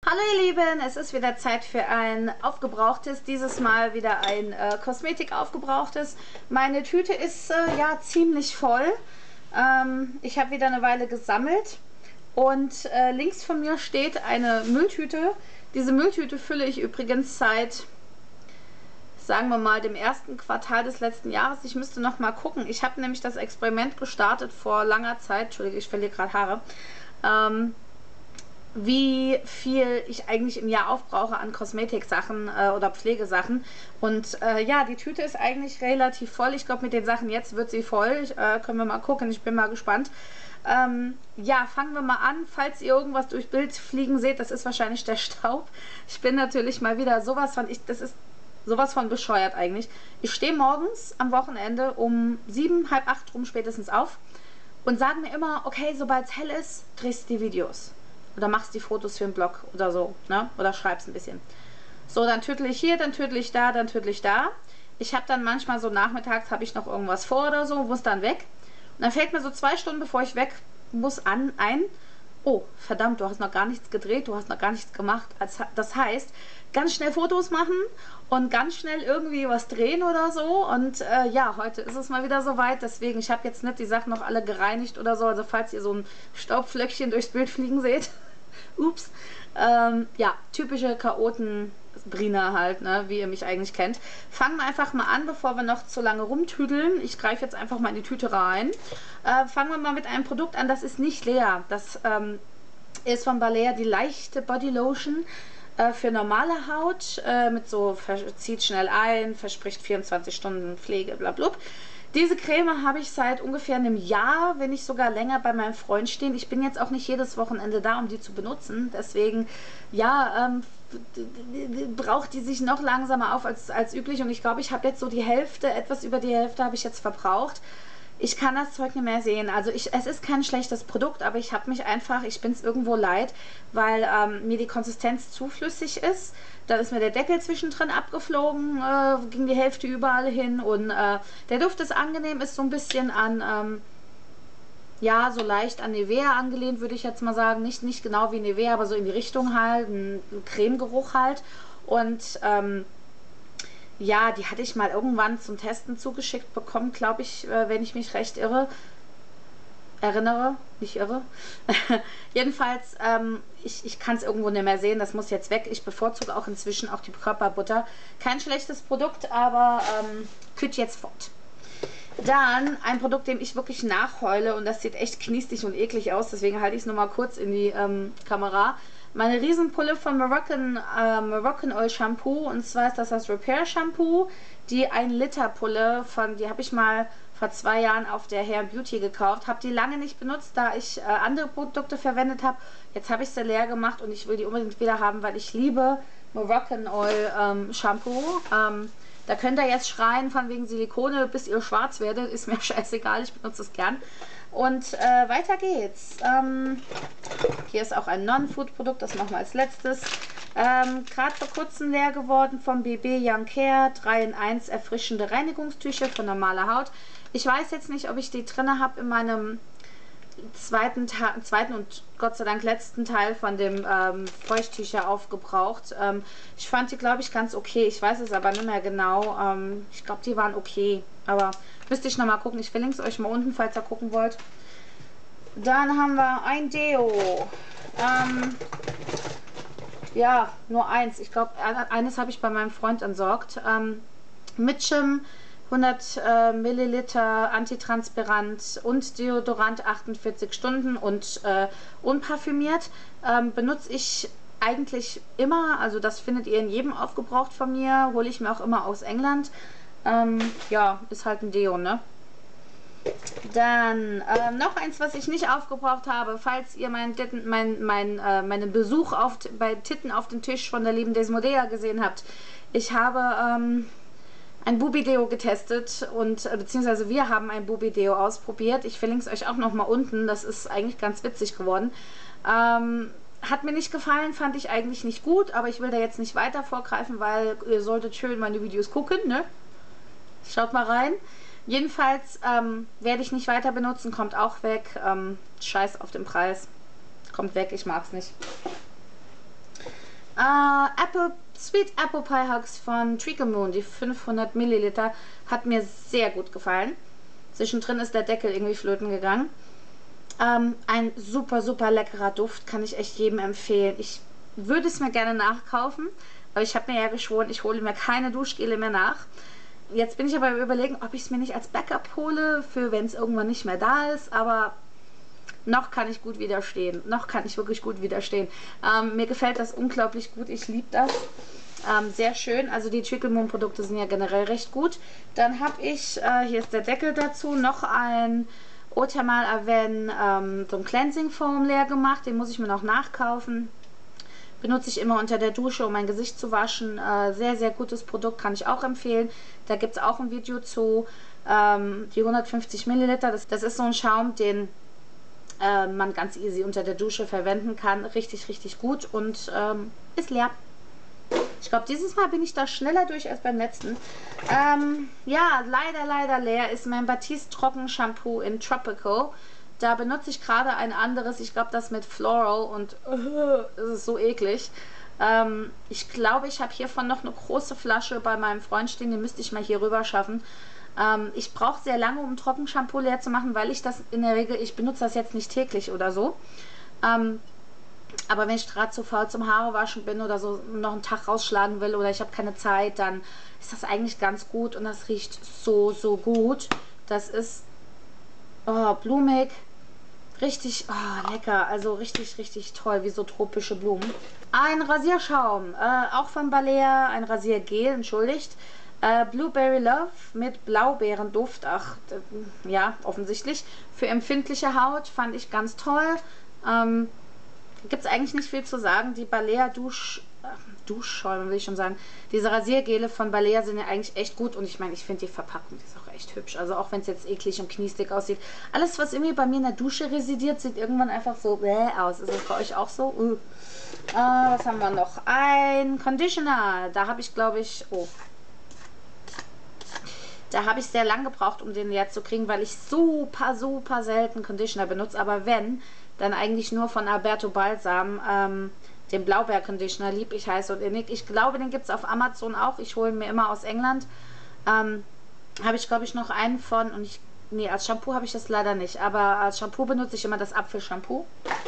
Hallo ihr Lieben, es ist wieder Zeit für ein aufgebrauchtes, dieses Mal wieder ein Kosmetik aufgebrauchtes. Meine Tüte ist ja ziemlich voll. Ich habe wieder eine Weile gesammelt und links von mir steht eine Mülltüte. Diese Mülltüte fülle ich übrigens seit, sagen wir mal, dem ersten Quartal des letzten Jahres. Ich müsste noch mal gucken. Ich habe nämlich das Experiment gestartet vor langer Zeit. Entschuldige, ich verliere gerade Haare. Wie viel ich eigentlich im Jahr aufbrauche an Kosmetiksachen oder Pflegesachen. Und ja, die Tüte ist eigentlich relativ voll. Ich glaube, mit den Sachen jetzt wird sie voll. Können wir mal gucken. Ich bin mal gespannt. Ja, fangen wir mal an. Falls ihr irgendwas durchs Bild fliegen seht, das ist wahrscheinlich der Staub. Ich bin natürlich mal wieder sowas von... das ist sowas von bescheuert eigentlich. Ich stehe morgens am Wochenende um 7, halb 8 rum spätestens auf und sage mir immer, okay, sobald es hell ist, drehst du die Videos. Oder machst die Fotos für den Blog oder so, ne? Oder schreibst ein bisschen. So, dann tüttel ich hier, dann tüttel ich da, dann tüttel ich da. Ich habe dann manchmal so nachmittags, habe ich noch irgendwas vor oder so, muss dann weg. Und dann fällt mir so 2 Stunden, bevor ich weg muss, ein, oh, verdammt, du hast noch gar nichts gedreht, du hast noch gar nichts gemacht. Das heißt, ganz schnell Fotos machen und ganz schnell irgendwie was drehen oder so. Und ja, heute ist es mal wieder soweit. Deswegen, ich habe jetzt nicht die Sachen noch alle gereinigt oder so. Also falls ihr so ein Staubflöckchen durchs Bild fliegen seht. Ups. Ja, typische Chaoten-Brina halt, ne, wie ihr mich eigentlich kennt. Fangen wir einfach mal an, bevor wir noch zu lange rumtüdeln. Ich greife jetzt einfach mal in die Tüte rein. Fangen wir mal mit einem Produkt an, das ist nicht leer. Das ist von Balea die leichte Body Lotion für normale Haut. Mit so, zieht schnell ein, verspricht 24 Stunden Pflege, blablabla. Diese Creme habe ich seit ungefähr einem Jahr, wenn nicht sogar länger, bei meinem Freund stehen. Ich bin jetzt auch nicht jedes Wochenende da, um die zu benutzen. Deswegen, ja, braucht die sich noch langsamer auf als üblich. Und ich glaube, ich habe jetzt so die Hälfte, etwas über die Hälfte habe ich jetzt verbraucht. Ich kann das Zeug nicht mehr sehen. Also es ist kein schlechtes Produkt, aber ich habe mich einfach, ich bin es irgendwo leid, weil mir die Konsistenz zu flüssig ist. Dann ist mir der Deckel zwischendrin abgeflogen, ging die Hälfte überall hin und der Duft ist angenehm, ist so ein bisschen an, ja, so leicht an Nivea angelehnt, würde ich jetzt mal sagen. Nicht genau wie Nivea, aber so in die Richtung halt, ein Cremegeruch halt. Und ja, die hatte ich mal irgendwann zum Testen zugeschickt bekommen, glaube ich, wenn ich mich recht erinnere, nicht irre. Jedenfalls, ich kann es irgendwo nicht mehr sehen, das muss jetzt weg. Ich bevorzuge auch inzwischen auch die Körperbutter. Kein schlechtes Produkt, aber kütt jetzt fort. Dann ein Produkt, dem ich wirklich nachheule und das sieht echt kniestig und eklig aus, deswegen halte ich es nur mal kurz in die Kamera. Meine Riesenpulle von Moroccan Oil Shampoo, und zwar ist das Repair Shampoo. Die 1 Liter Pulle, die habe ich mal vor 2 Jahren auf der Hair Beauty gekauft. Habe die lange nicht benutzt, da ich andere Produkte verwendet habe. Jetzt habe ich sie leer gemacht und ich will die unbedingt wieder haben, weil ich liebe Moroccan Oil Shampoo. Da könnt ihr jetzt schreien von wegen Silikone, bis ihr schwarz werdet. Ist mir scheißegal, ich benutze es gern. Und weiter geht's. Hier ist auch ein Non-Food-Produkt, das machen wir als letztes. Gerade vor kurzem leer geworden vom BB Young Care. 3 in 1 erfrischende Reinigungstücher für normale Haut. Ich weiß jetzt nicht, ob ich die drin habe in meinem zweiten und Gott sei Dank letzten Teil von dem Feuchttücher aufgebraucht. Ich fand die, glaube ich, ganz okay. Ich weiß es aber nicht mehr genau. Ich glaube, die waren okay. Aber müsste ich nochmal gucken. Ich verlinke es euch mal unten, falls ihr gucken wollt. Dann haben wir ein Deo. Ja, nur eins. Ich glaube, eines habe ich bei meinem Freund entsorgt. Mitchum 100 Milliliter Antitranspirant und Deodorant 48 Stunden und unparfümiert. Benutze ich eigentlich immer, also das findet ihr in jedem aufgebraucht von mir, hole ich mir auch immer aus England. Ja, ist halt ein Deo, ne? Dann noch eins, was ich nicht aufgebraucht habe, falls ihr meinen Besuch bei Titten auf dem Tisch von der lieben Desmodea gesehen habt. Ich habe ein Bubi-Deo getestet und beziehungsweise wir haben ein Bubi-Deo ausprobiert. Ich verlinke es euch auch nochmal unten. Das ist eigentlich ganz witzig geworden. Hat mir nicht gefallen, fand ich eigentlich nicht gut, aber ich will da jetzt nicht weiter vorgreifen, weil ihr solltet schön meine Videos gucken, ne? Schaut mal rein. Jedenfalls werde ich nicht weiter benutzen, kommt auch weg. Scheiß auf den Preis. Kommt weg, ich mag es nicht. Sweet Apple Pie Hugs von Treacle Moon, die 500 Milliliter, hat mir sehr gut gefallen. Zwischendrin ist der Deckel irgendwie flöten gegangen. Ein super, super leckerer Duft, kann ich echt jedem empfehlen. Ich würde es mir gerne nachkaufen, aber ich habe mir ja geschworen, ich hole mir keine Duschgele mehr nach. Jetzt bin ich aber überlegen, ob ich es mir nicht als Backup hole, für wenn es irgendwann nicht mehr da ist, aber noch kann ich gut widerstehen. Noch kann ich wirklich gut widerstehen. Mir gefällt das unglaublich gut, ich liebe das. Sehr schön, also die Treacle Moon Produkte sind ja generell recht gut. Dann habe ich, hier ist der Deckel dazu, noch ein Eau Thermal Avène, so ein Cleansing Foam leer gemacht. Den muss ich mir noch nachkaufen. Benutze ich immer unter der Dusche, um mein Gesicht zu waschen. Sehr, sehr gutes Produkt, kann ich auch empfehlen. Da gibt es auch ein Video zu. Die 150 Milliliter, das ist so ein Schaum, den man ganz easy unter der Dusche verwenden kann. Richtig, richtig gut und ist leer. Ich glaube, dieses Mal bin ich da schneller durch als beim letzten. Ja, leider leer ist mein Batiste Trockenshampoo in Tropical. Da benutze ich gerade ein anderes, ich glaube das mit Floral und es ist so eklig. Ich glaube, ich habe hiervon noch eine große Flasche bei meinem Freund stehen, die müsste ich mal hier rüber schaffen. Ich brauche sehr lange, um Trockenshampoo leer zu machen, weil ich das in der Regel, ich benutze das jetzt nicht täglich oder so. Aber wenn ich gerade zu faul zum Haarewaschen bin oder so noch einen Tag rausschlagen will oder ich habe keine Zeit, dann ist das eigentlich ganz gut und das riecht so, so gut. Das ist blumig, richtig lecker, also richtig, richtig toll, wie so tropische Blumen. Ein Rasierschaum, auch von Balea, ein Rasiergel, entschuldigt. Blueberry Love mit Blaubeerenduft, ja, offensichtlich. Für empfindliche Haut fand ich ganz toll. Gibt es eigentlich nicht viel zu sagen. Die Balea Duschschäume, will ich schon sagen. Diese Rasiergele von Balea sind ja eigentlich echt gut. Und ich meine, ich finde die Verpackung, die ist auch echt hübsch. Also auch wenn es jetzt eklig und kniestig aussieht. Alles, was irgendwie bei mir in der Dusche residiert, sieht irgendwann einfach so aus. Ist das bei euch auch so? Was haben wir noch? Ein Conditioner. Da habe ich, glaube ich... Da habe ich sehr lang gebraucht, um den leer zu kriegen, weil ich super, super selten Conditioner benutze. Aber wenn, dann eigentlich nur von Alberto Balsam, den Blaubeer-Conditioner, lieb ich heiß und innig. Ich glaube, den gibt es auf Amazon auch. Ich hole ihn mir immer aus England. Habe ich, glaube ich, noch einen von. Und nee, als Shampoo habe ich das leider nicht. Aber als Shampoo benutze ich immer das Apfelshampoo.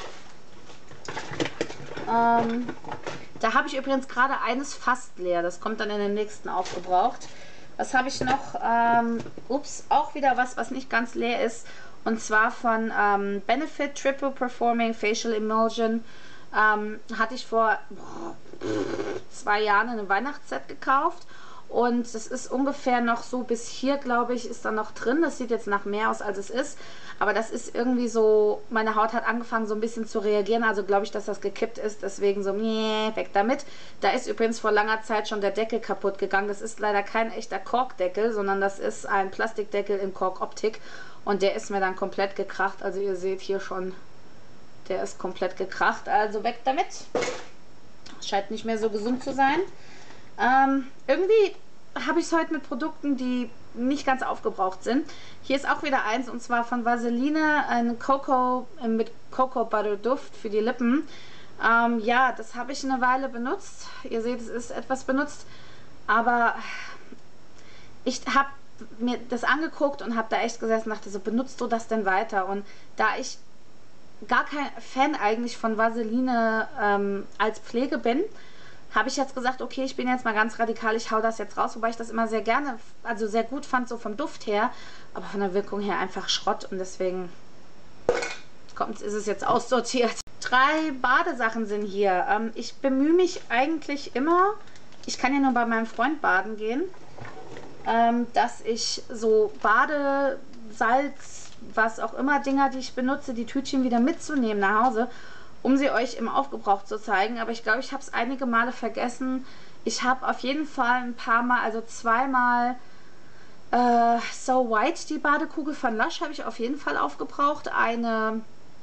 Da habe ich übrigens gerade eines fast leer. Das kommt dann in den nächsten aufgebraucht. Was habe ich noch? Auch wieder was nicht ganz leer ist. Und zwar von Benefit Triple Performing Facial Emulsion. Hatte ich vor 2 Jahren in einem Weihnachtsset gekauft. Und das ist ungefähr noch so bis hier, glaube ich, ist da noch drin. Das sieht jetzt nach mehr aus, als es ist. Aber das ist irgendwie so, meine Haut hat angefangen so ein bisschen zu reagieren. Also glaube ich, dass das gekippt ist. Deswegen so, weg damit. Da ist übrigens vor langer Zeit schon der Deckel kaputt gegangen. Das ist leider kein echter Korkdeckel, sondern das ist ein Plastikdeckel in Korkoptik. Und der ist mir dann komplett gekracht. Also ihr seht hier schon, der ist komplett gekracht. Also weg damit. Scheint nicht mehr so gesund zu sein. Irgendwie habe ich es heute mit Produkten, die nicht ganz aufgebraucht sind. Hier ist auch wieder eins, und zwar von Vaseline, ein Cocoa mit Cocoa Butter Duft für die Lippen. Ja, das habe ich eine Weile benutzt. Ihr seht, es ist etwas benutzt, aber ich habe mir das angeguckt und habe da echt gesessen und dachte so, benutzt du das denn weiter? Und da ich gar kein Fan eigentlich von Vaseline als Pflege bin, habe ich jetzt gesagt, okay, ich bin jetzt mal ganz radikal, ich hau das jetzt raus, wobei ich das immer sehr gerne, also sehr gut fand, so vom Duft her, aber von der Wirkung her einfach Schrott und deswegen ist es jetzt aussortiert. 3 Badesachen sind hier. Ich bemühe mich eigentlich immer, ich kann ja nur bei meinem Freund baden gehen, dass ich so Badesalz, was auch immer Dinger, die ich benutze, die Tütchen wieder mitzunehmen nach Hause, um sie euch im Aufgebrauch zu zeigen. Aber ich glaube, ich habe es einige Male vergessen. Ich habe auf jeden Fall ein paar Mal, also 2-mal So White, die Badekugel von Lush, habe ich auf jeden Fall aufgebraucht. Eine,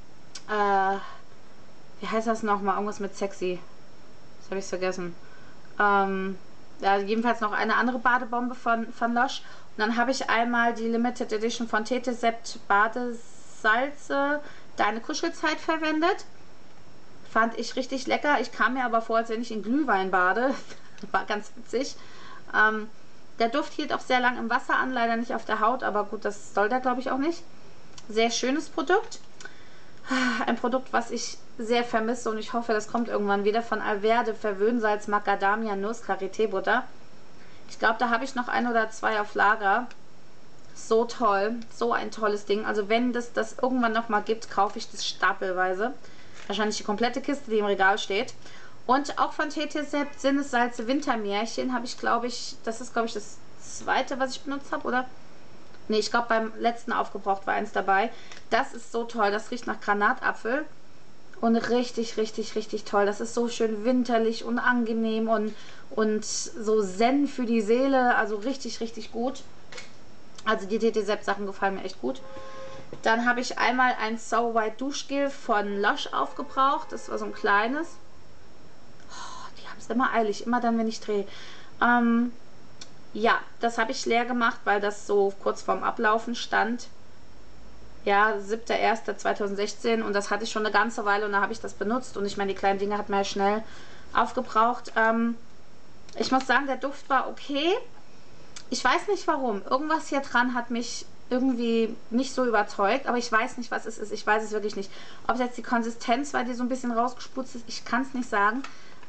wie heißt das nochmal? Irgendwas mit sexy. Das habe ich vergessen. Ja, jedenfalls noch eine andere Badebombe von Lush. Und dann habe ich einmal die Limited Edition von Tetesept Badesalze Deine Kuschelzeit verwendet. Fand ich richtig lecker. Ich kam mir aber vor, als wenn ich in Glühwein bade. War ganz witzig. Der Duft hielt auch sehr lang im Wasser an, leider nicht auf der Haut, aber gut, das soll der, glaube ich, auch nicht. Sehr schönes Produkt. Ein Produkt, was ich sehr vermisse und ich hoffe, das kommt irgendwann wieder, von Alverde Verwöhnsalz Macadamia Nuss Karité Butter. Ich glaube, da habe ich noch 1 oder 2 auf Lager. So toll, so ein tolles Ding. Also wenn das irgendwann nochmal gibt, kaufe ich das stapelweise. Wahrscheinlich die komplette Kiste, die im Regal steht. Und auch von TT-Sept Sinnessalze Wintermärchen habe ich, glaube ich, das ist, glaube ich, das zweite, was ich benutzt habe, oder? Ne, ich glaube, beim letzten aufgebraucht war eins dabei. Das ist so toll. Das riecht nach Granatapfel. Und richtig, richtig, richtig toll. Das ist so schön winterlich und angenehm und so Zen für die Seele. Also richtig, richtig gut. Also die TT-Sept Sachen gefallen mir echt gut. Dann habe ich einmal ein So White Duschgel von Lush aufgebraucht. Das war so ein kleines. Oh, die haben es immer eilig. Immer dann, wenn ich drehe. Ja, das habe ich leer gemacht, weil das so kurz vorm Ablaufen stand. Ja, 7.1.2016 und das hatte ich schon eine ganze Weile und da habe ich das benutzt. Und ich meine, die kleinen Dinge hat man ja schnell aufgebraucht. Ich muss sagen, der Duft war okay. Ich weiß nicht warum. Irgendwas hier dran hat mich irgendwie nicht so überzeugt, aber ich weiß nicht, was es ist. Ich weiß es wirklich nicht. Ob es jetzt die Konsistenz war, die so ein bisschen rausgesputzt ist, ich kann es nicht sagen.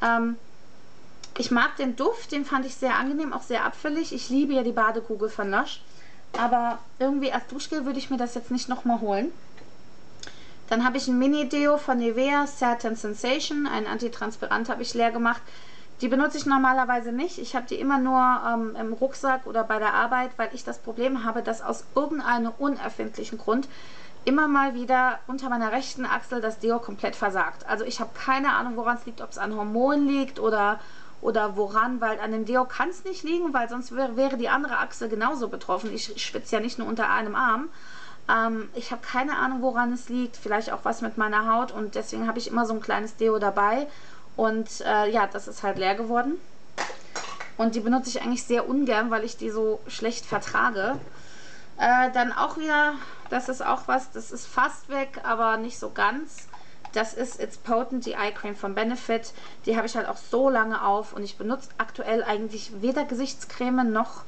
Ich mag den Duft, den fand ich sehr angenehm, auch sehr abfällig. Ich liebe ja die Badekugel von Lush. Aber irgendwie als Duschgel würde ich mir das jetzt nicht nochmal holen. Dann habe ich ein Mini-Deo von Nivea, Satin Sensation. Ein Antitranspirant habe ich leer gemacht. Die benutze ich normalerweise nicht. Ich habe die immer nur im Rucksack oder bei der Arbeit, weil ich das Problem habe, dass aus irgendeinem unerfindlichen Grund immer mal wieder unter meiner rechten Achsel das Deo komplett versagt. Also ich habe keine Ahnung, woran es liegt, ob es an Hormonen liegt oder woran, weil an dem Deo kann es nicht liegen, weil sonst wäre die andere Achsel genauso betroffen. Ich schwitze ja nicht nur unter einem Arm. Ich habe keine Ahnung, woran es liegt. Vielleicht auch was mit meiner Haut und deswegen habe ich immer so ein kleines Deo dabei. Und ja, das ist halt leer geworden. Und die benutze ich eigentlich sehr ungern, weil ich die so schlecht vertrage. Dann auch wieder, das ist auch was, das ist fast weg, aber nicht so ganz. Das ist It's Potent, die Eye Cream von Benefit. Die habe ich halt auch so lange auf und ich benutze aktuell eigentlich weder Gesichtscreme noch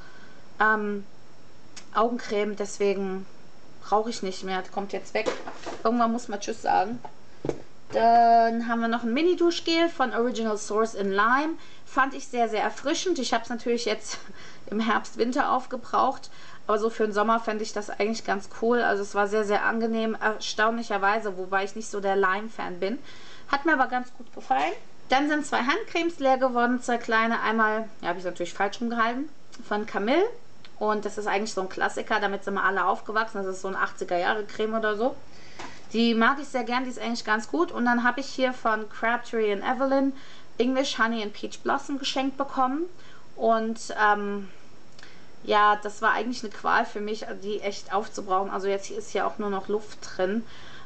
Augencreme. Deswegen brauche ich nicht mehr. Das kommt jetzt weg. Irgendwann muss man Tschüss sagen. Dann haben wir noch ein Mini-Duschgel von Original Source in Lime. Fand ich sehr, sehr erfrischend. Ich habe es natürlich jetzt im Herbst, Winter aufgebraucht. Aber so für den Sommer fände ich das eigentlich ganz cool. Also es war sehr, sehr angenehm, erstaunlicherweise, wobei ich nicht so der Lime-Fan bin. Hat mir aber ganz gut gefallen. Dann sind 2 Handcremes leer geworden, 2 kleine. Einmal, ja, habe ich natürlich falsch rumgehalten, von Camille. Und das ist eigentlich so ein Klassiker, damit sind wir alle aufgewachsen. Das ist so ein 80er-Jahre-Creme oder so. Die mag ich sehr gern, die ist eigentlich ganz gut. Und dann habe ich hier von Crabtree and Evelyn English Honey and Peach Blossom geschenkt bekommen. Und ja, das war eigentlich eine Qual für mich, die echt aufzubrauchen. Also jetzt ist hier auch nur noch Luft drin.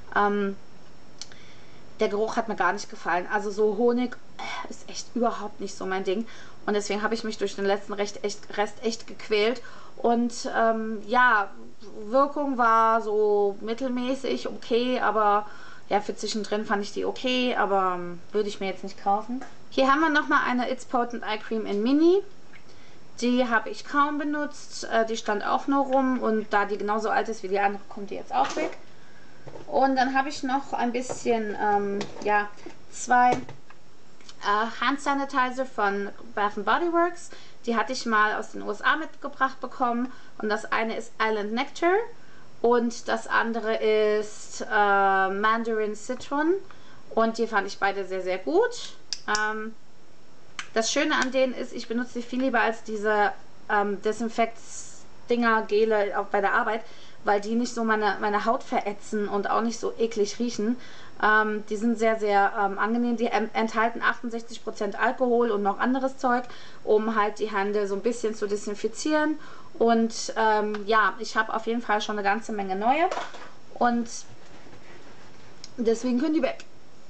Der Geruch hat mir gar nicht gefallen. Also so Honig ist echt überhaupt nicht so mein Ding. Und deswegen habe ich mich durch den letzten Rest echt gequält. Und ja, Wirkung war so mittelmäßig, okay, aber ja, für zwischendrin fand ich die okay, aber würde ich mir jetzt nicht kaufen. Hier haben wir nochmal eine It's Potent Eye Cream in Mini. Die habe ich kaum benutzt, die stand auch nur rum und da die genauso alt ist wie die andere, kommt die jetzt auch weg. Und dann habe ich noch ein bisschen, ja, 2 Hand Sanitizer von Bath Body Works. Die hatte ich mal aus den USA mitgebracht bekommen und das eine ist Island Nectar und das andere ist Mandarin Citron und die fand ich beide sehr, sehr gut. Das Schöne an denen ist, ich benutze sie viel lieber als diese Desinfekt-Dinger, Gele auch bei der Arbeit, weil die nicht so meine Haut verätzen und auch nicht so eklig riechen. Die sind sehr, sehr angenehm. Die enthalten 68% Alkohol und noch anderes Zeug, um halt die Hände so ein bisschen zu desinfizieren. Und ja, ich habe auf jeden Fall schon eine ganze Menge neue. Und deswegen können die weg.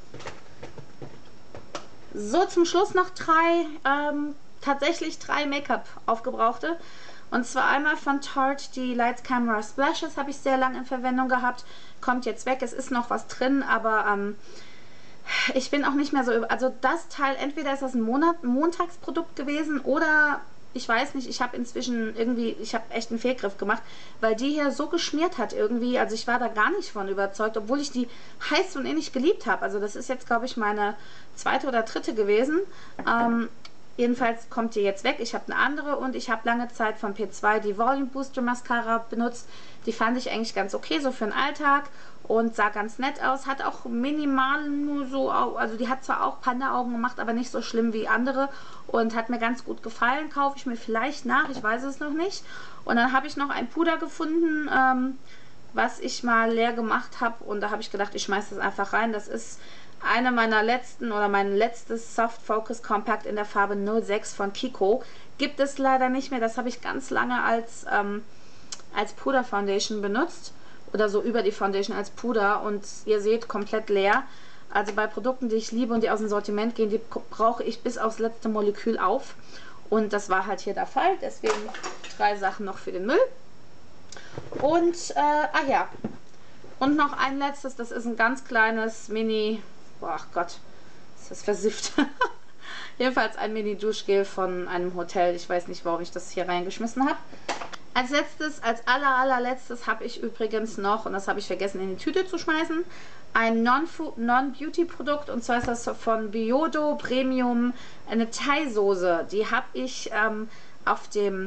So, zum Schluss noch tatsächlich drei Make-up aufgebrauchte. Und zwar einmal von Tarte die Lights Camera Splashes, habe ich sehr lange in Verwendung gehabt. Kommt jetzt weg, es ist noch was drin, aber Ich bin auch nicht mehr so, also das Teil, entweder ist das ein Montagsprodukt gewesen oder ich weiß nicht, ich habe inzwischen irgendwie, ich habe echt einen Fehlgriff gemacht, weil die hier so geschmiert hat irgendwie, also ich war da gar nicht von überzeugt, obwohl ich die heiß und innig geliebt habe. Also das ist jetzt, glaube ich, meine zweite oder dritte gewesen. Jedenfalls kommt die jetzt weg. Ich habe eine andere und ich habe lange Zeit von P2 die Volume Booster Mascara benutzt. Die fand ich eigentlich ganz okay, so für den Alltag und sah ganz nett aus. Hat auch minimal nur so, also die hat zwar auch Panda-Augen gemacht, aber nicht so schlimm wie andere und hat mir ganz gut gefallen. Kaufe ich mir vielleicht nach, ich weiß es noch nicht. Und dann habe ich noch ein Puder gefunden, was ich mal leer gemacht habe und da habe ich gedacht, ich schmeiße das einfach rein. Das ist eine meiner letzten oder mein letztes Soft Focus Compact in der Farbe 06 von Kiko. Gibt es leider nicht mehr. Das habe ich ganz lange als Puder Foundation benutzt. Oder so über die Foundation als Puder. Und ihr seht, komplett leer. Also bei Produkten, die ich liebe und die aus dem Sortiment gehen, die brauche ich bis aufs letzte Molekül auf. Und das war halt hier der Fall. Deswegen 3 Sachen noch für den Müll. Und, ja. Und noch ein letztes. Das ist ein ganz kleines Mini... Ach Gott, ist das versifft. Jedenfalls ein Mini-Duschgel von einem Hotel. Ich weiß nicht, warum ich das hier reingeschmissen habe. Als letztes, als allerletztes habe ich übrigens noch, und das habe ich vergessen in die Tüte zu schmeißen, ein Non-Beauty-Produkt. Und zwar ist das von Biodo Premium eine Thai-Soße. Die habe ich auf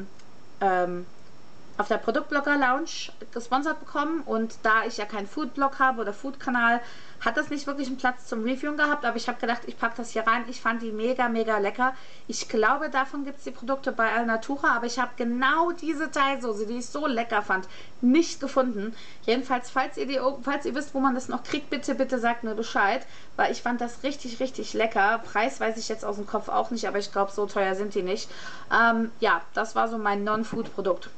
der Produktblogger Lounge gesponsert bekommen und da ich ja keinen Foodblog habe oder Foodkanal, hat das nicht wirklich einen Platz zum Reviewen gehabt, aber ich habe gedacht, ich packe das hier rein. Ich fand die mega lecker. Ich glaube, davon gibt es die Produkte bei Alnatura, aber ich habe genau diese Thai-Soße, die ich so lecker fand, nicht gefunden. Jedenfalls, falls ihr wisst, wo man das noch kriegt, bitte sagt mir Bescheid, weil ich fand das richtig lecker. Preis weiß ich jetzt aus dem Kopf auch nicht, aber ich glaube, so teuer sind die nicht. Ja, das war so mein Non-Food-Produkt.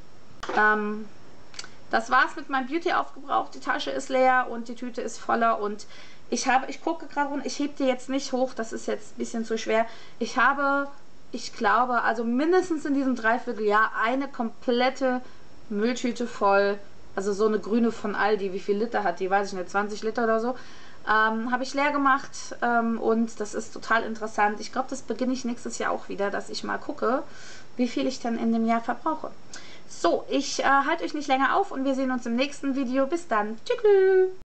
Das war's mit meinem Beauty aufgebraucht. Die Tasche ist leer und die Tüte ist voller und ich gucke gerade runter, ich heb die jetzt nicht hoch, das ist jetzt ein bisschen zu schwer. Ich glaube, also mindestens in diesem Dreivierteljahr eine komplette Mülltüte voll, also so eine grüne von Aldi, wie viel Liter hat die, weiß ich nicht, 20 Liter oder so, habe ich leer gemacht und das ist total interessant. Ich glaube, das beginne ich nächstes Jahr auch wieder, dass ich mal gucke, wie viel ich dann in dem Jahr verbrauche. So, ich halte euch nicht länger auf und wir sehen uns im nächsten Video. Bis dann. Tschüss.